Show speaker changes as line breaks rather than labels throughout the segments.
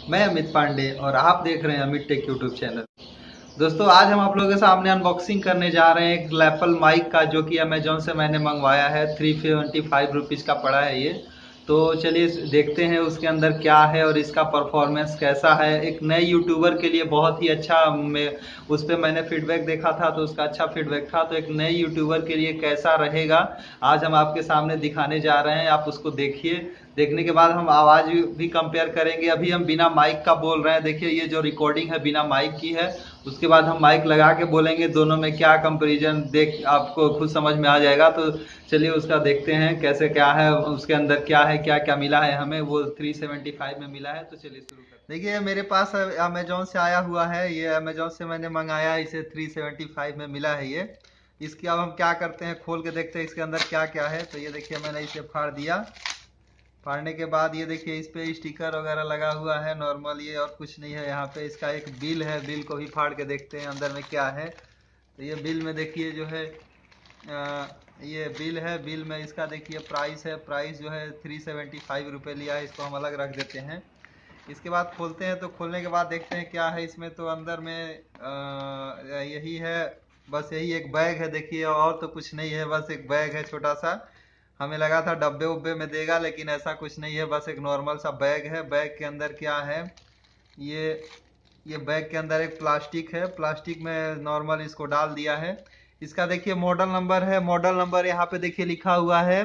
मैं अमित पांडे और आप देख रहे हैं अमित टेक यूट्यूब चैनल। दोस्तों, आज हम आप लोगों के सामने अनबॉक्सिंग करने जा रहे हैं एक लैपल माइक का, जो कि अमेजोन से मैंने मंगवाया है। 375 रुपीज़ का पड़ा है ये। तो चलिए देखते हैं उसके अंदर क्या है और इसका परफॉर्मेंस कैसा है। एक नए यूट्यूबर के लिए बहुत ही अच्छा, उस पर मैंने फीडबैक देखा था तो उसका अच्छा फीडबैक था। तो एक नए यूट्यूबर के लिए कैसा रहेगा, आज हम आपके सामने दिखाने जा रहे हैं। आप उसको देखिए। देखने के बाद हम आवाज़ भी कंपेयर करेंगे। अभी हम बिना माइक का बोल रहे हैं। देखिए, ये जो रिकॉर्डिंग है बिना माइक की है। उसके बाद हम माइक लगा के बोलेंगे, दोनों में क्या कंपैरिजन देख आपको खुद समझ में आ जाएगा। तो चलिए उसका देखते हैं कैसे क्या है, उसके अंदर क्या है, क्या क्या मिला है हमें। वो 375 में मिला है। तो चलिए शुरू करते हैं। देखिए, मेरे पास अमेजोन से आया हुआ है। ये अमेजोन से मैंने मंगाया, इसे 375 में मिला है ये। इसकी अब हम क्या करते हैं, खोल के देखते हैं इसके अंदर क्या क्या है। तो ये देखिए, मैंने इसे फाड़ दिया। फाड़ने के बाद ये देखिए, इस पे स्टिकर वगैरह लगा हुआ है नॉर्मल, ये और कुछ नहीं है। यहाँ पे इसका एक बिल है, बिल को भी फाड़ के देखते हैं अंदर में क्या है। तो ये बिल में देखिए जो है, ये बिल है। बिल में इसका देखिए प्राइस है। प्राइस जो है 375 रुपये लिया है। इसको हम अलग रख देते हैं। इसके बाद खोलते हैं। तो खोलने के बाद देखते हैं क्या है इसमें। तो अंदर में यही है, बस यही एक बैग है। देखिए, और तो कुछ नहीं है, बस एक बैग है छोटा सा। हमें लगा था डब्बे उब्बे में देगा, लेकिन ऐसा कुछ नहीं है, बस एक नॉर्मल सा बैग है। बैग के अंदर क्या है, ये ये बैग के अंदर एक प्लास्टिक है। प्लास्टिक में नॉर्मल इसको डाल दिया है। इसका देखिए मॉडल नंबर है। मॉडल नंबर यहाँ पे देखिए लिखा हुआ है,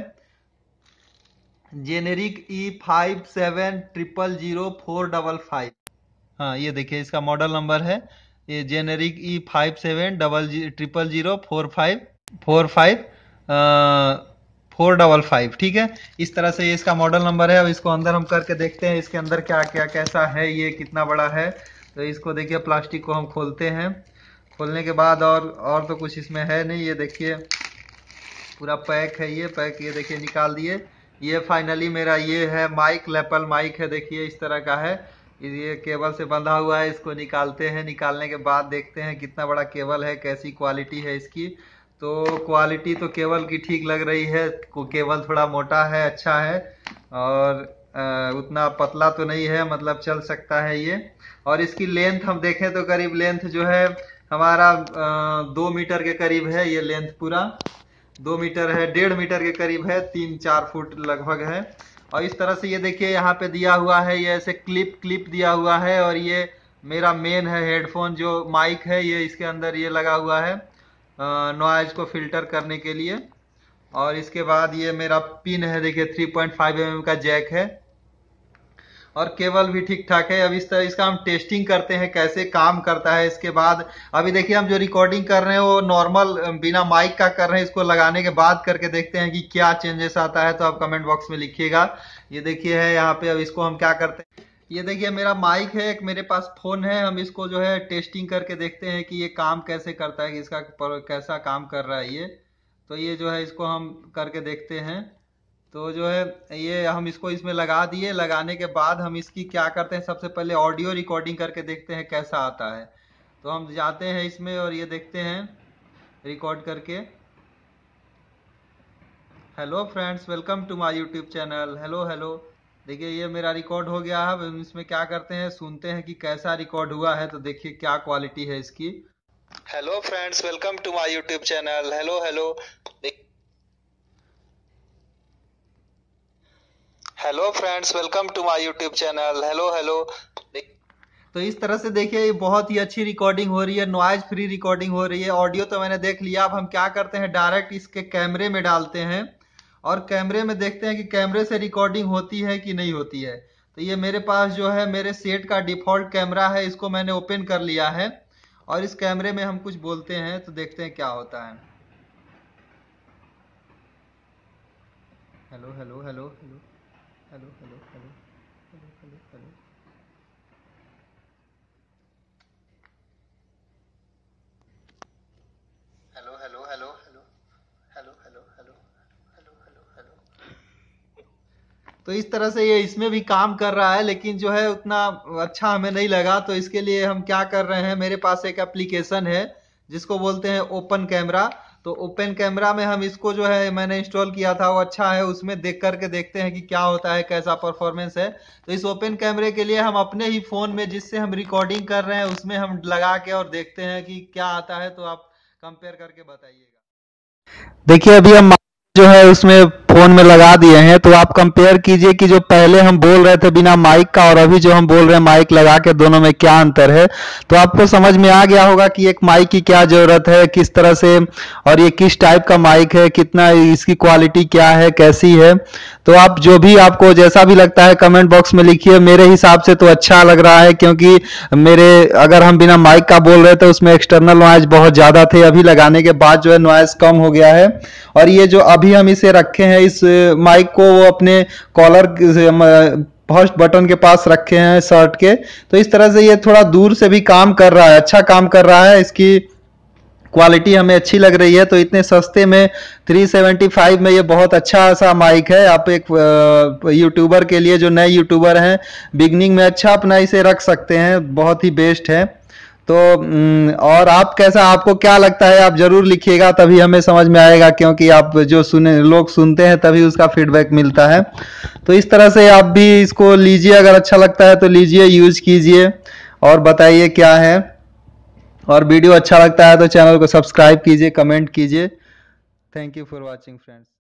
जेनेरिक E57000455। हाँ, ये देखिए इसका मॉडल नंबर है। ये जेनेरिक E5700004545 455। ठीक है, इस तरह से ये इसका मॉडल नंबर है। अब इसको अंदर हम करके देखते हैं इसके अंदर क्या क्या कैसा है, ये कितना बड़ा है। तो इसको देखिए, प्लास्टिक को हम खोलते हैं। खोलने के बाद और तो कुछ इसमें है नहीं। ये देखिए पूरा पैक है। ये पैक, ये देखिए निकाल दिए। ये फाइनली मेरा ये है माइक, लैपल माइक है। देखिए इस तरह का है। ये केबल से बंधा हुआ है। इसको निकालते हैं। निकालने के बाद देखते हैं कितना बड़ा केबल है, कैसी क्वालिटी है इसकी। तो क्वालिटी तो केबल की ठीक लग रही है। केबल थोड़ा मोटा है, अच्छा है। और उतना पतला तो नहीं है, मतलब चल सकता है ये। और इसकी लेंथ हम देखें तो करीब लेंथ जो है हमारा 2 मीटर के करीब है। ये लेंथ पूरा 2 मीटर है, 1.5 मीटर के करीब है, 3-4 फुट लगभग है। और इस तरह से ये देखिए यहाँ पे दिया हुआ है, ये ऐसे क्लिप क्लिप दिया हुआ है। और ये मेरा मेन है हेडफोन, जो माइक है ये इसके अंदर ये लगा हुआ है नॉइज को फिल्टर करने के लिए। और इसके बाद ये मेरा पिन है, देखिए 3.5 mm का जैक है। और केबल भी ठीक ठाक है। अब इस तरह इसका हम टेस्टिंग करते हैं कैसे काम करता है इसके बाद। अभी देखिए, हम जो रिकॉर्डिंग कर रहे हैं वो नॉर्मल बिना माइक का कर रहे हैं। इसको लगाने के बाद करके देखते हैं कि क्या चेंजेस आता है। तो आप कमेंट बॉक्स में लिखिएगा। ये देखिए है यहाँ पे। अब इसको हम क्या करते हैं, ये देखिए मेरा माइक है, एक मेरे पास फोन है। हम इसको जो है टेस्टिंग करके देखते हैं कि ये काम कैसे करता है, कि इसका कैसा काम कर रहा है ये। तो ये जो है इसको हम करके देखते हैं। तो जो है ये हम इसको इसमें लगा दिए। लगाने के बाद हम इसकी क्या करते हैं, सबसे पहले ऑडियो रिकॉर्डिंग करके देखते हैं कैसा आता है। तो हम जाते हैं इसमें और ये देखते हैं रिकॉर्ड करके। Hello friends, welcome to my YouTube channel. Hello hello. देखिए ये मेरा रिकॉर्ड हो गया है। अब हम इसमें क्या करते हैं, सुनते हैं कि कैसा रिकॉर्ड हुआ है। तो देखिए क्या क्वालिटी है इसकी। Hello friends, welcome to my YouTube channel. Hello hello. Hello friends, welcome to my YouTube channel. Hello hello. तो इस तरह से देखिए, ये बहुत ही अच्छी रिकॉर्डिंग हो रही है, नॉइज फ्री रिकॉर्डिंग हो रही है। ऑडियो तो मैंने देख लिया। अब हम क्या करते हैं, डायरेक्ट इसके कैमरे में डालते हैं और कैमरे में देखते हैं कि कैमरे से रिकॉर्डिंग होती है कि नहीं होती है। तो ये मेरे पास जो है मेरे सेट का डिफॉल्ट कैमरा है, इसको मैंने ओपन कर लिया है। और इस कैमरे में हम कुछ बोलते हैं तो देखते हैं क्या होता है। Hello hello hello hello hello hello hello hello hello hello. Hello hello hello hello hello hello hello hello hello hello. तो इस तरह से ये इसमें भी काम कर रहा है, लेकिन जो है उतना अच्छा हमें नहीं लगा। तो इसके लिए हम क्या कर रहे हैं, मेरे पास एक एप्लीकेशन है जिसको बोलते हैं ओपन कैमरा। तो ओपन कैमरा में हम इसको जो है मैंने इंस्टॉल किया था वो अच्छा है, उसमें देख करके देखते हैं कि क्या होता है, कैसा परफॉर्मेंस है। तो इस ओपन कैमरे के लिए हम अपने ही फोन में जिससे हम रिकॉर्डिंग कर रहे हैं उसमें हम लगा के और देखते हैं कि क्या आता है, तो आप कंपेयर करके बताइएगा। देखिए अभी हम जो है उसमें फोन में लगा दिए हैं, तो आप कंपेयर कीजिए कि जो पहले हम बोल रहे थे बिना माइक का और अभी जो हम बोल रहे हैं माइक लगा के, दोनों में क्या अंतर है। तो आपको समझ में आ गया होगा कि एक माइक की क्या जरूरत है, किस तरह से, और ये किस टाइप का माइक है, कितना इसकी क्वालिटी क्या है, कैसी है। तो आप जो भी आपको जैसा भी लगता है कमेंट बॉक्स में लिखिए। मेरे हिसाब से तो अच्छा लग रहा है, क्योंकि मेरे अगर हम बिना माइक का बोल रहे थे उसमें एक्सटर्नल नॉइज बहुत ज़्यादा थे, अभी लगाने के बाद जो है नॉइज कम हो गया है। और ये जो अभी हम इसे रखे हैं इस माइक को, वो अपने कॉलर फर्स्ट बटन के पास रखे हैं शर्ट के, तो इस तरह से ये थोड़ा दूर से भी काम कर रहा है, अच्छा काम कर रहा है। इसकी क्वालिटी हमें अच्छी लग रही है। तो इतने सस्ते में 375 में ये बहुत अच्छा सा माइक है। आप एक यूट्यूबर के लिए, जो नए यूट्यूबर हैं, बिगनिंग में अच्छा अपना इसे रख सकते हैं, बहुत ही बेस्ट है। तो और आप कैसा, आपको क्या लगता है आप जरूर लिखिएगा, तभी हमें समझ में आएगा, क्योंकि आप जो लोग सुनते हैं तभी उसका फीडबैक मिलता है। तो इस तरह से आप भी इसको लीजिए, अगर अच्छा लगता है तो लीजिए, यूज कीजिए और बताइए क्या है। और वीडियो अच्छा लगता है तो चैनल को सब्सक्राइब कीजिए, कमेंट कीजिए। Thank you for watching friends.